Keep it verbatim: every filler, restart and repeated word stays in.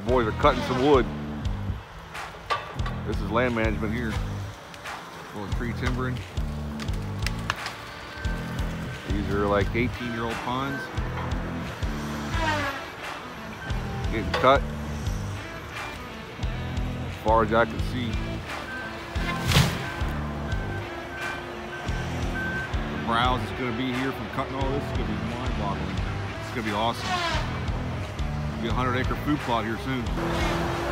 boys are cutting some wood. This is land management here. A little tree timbering. These are like eighteen year old pines. Getting cut. As far as I can see. The browse is going to be here from cutting all this. It's going to be mind boggling. It's going to be awesome. It'll be a hundred acre food plot here soon.